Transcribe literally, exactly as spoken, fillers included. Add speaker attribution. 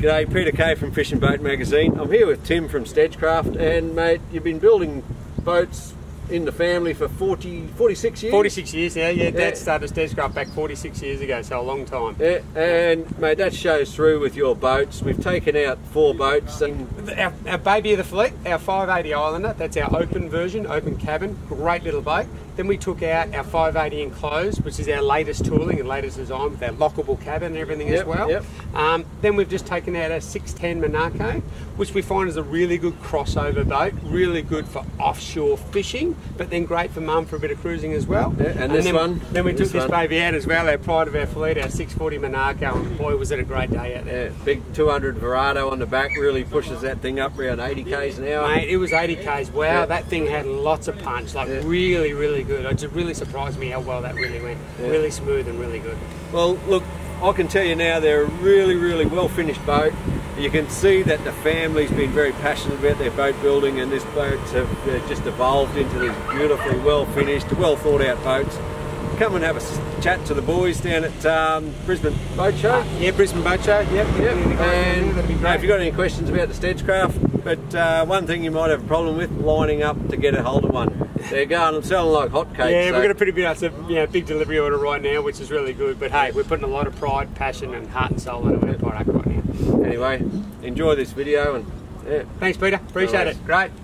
Speaker 1: G'day, Peter Kay from Fishing Boat Magazine. I'm here with Tim from Stedgecraft, and mate, you've been building boats in the family for forty, forty-six years?
Speaker 2: forty-six years now, yeah. Dad
Speaker 1: Yeah.
Speaker 2: started Stedgecraft back forty-six years ago, so a long time.
Speaker 1: Yeah, and mate, that shows through with your boats. We've taken out four boats and
Speaker 2: Our, our baby of the fleet, our five eighty Islander, that's our open version, open cabin, great little boat. Then we took out our five eighty enclosed, which is our latest tooling and latest design with our lockable cabin and everything
Speaker 1: Yep,
Speaker 2: as well.
Speaker 1: yep.
Speaker 2: Um, then we've just taken out our six ten Monaco, which we find is a really good crossover boat, really good for offshore fishing, but then great for mum for a bit of cruising as well.
Speaker 1: Yeah, and this
Speaker 2: then,
Speaker 1: one,
Speaker 2: Then we
Speaker 1: and
Speaker 2: took
Speaker 1: this
Speaker 2: this
Speaker 1: one.
Speaker 2: baby out as well, our pride of our fleet, our six forty Monaco, and boy was it a great day out there.
Speaker 1: yeah, big two hundred Verado on the back really pushes that thing up around eighty k's an hour.
Speaker 2: Mate, it was eighty k's. Wow,
Speaker 1: Yeah.
Speaker 2: that thing had lots of punch. Like
Speaker 1: Yeah.
Speaker 2: really, really good. It just really surprised me how well that really went.
Speaker 1: Yeah.
Speaker 2: Really smooth and really good.
Speaker 1: Well, look, I can tell you now they're a really, really well finished boat. You can see that the family's been very passionate about their boat building, and this boats have uh, just evolved into these beautifully well finished, well thought out boats. Come and have a s- chat to the boys down at um, Brisbane Boat Show.
Speaker 2: Uh, yeah, Brisbane Boat Show. Yep.
Speaker 1: Yep.
Speaker 2: And
Speaker 1: And
Speaker 2: that'd be
Speaker 1: now,
Speaker 2: great.
Speaker 1: if you've got any questions about the Stedgecraft, but uh, one thing you might have a problem with, lining up to get a hold of one. They're going and selling like hotcakes.
Speaker 2: Yeah,
Speaker 1: so
Speaker 2: we've got a pretty big, it's a you know, big delivery order right now, which is really good. But hey, we're putting a lot of pride, passion, and heart and soul into our product right now.
Speaker 1: anyway, enjoy this video and yeah.
Speaker 2: Thanks, Peter. Appreciate
Speaker 1: worries.
Speaker 2: it. Great.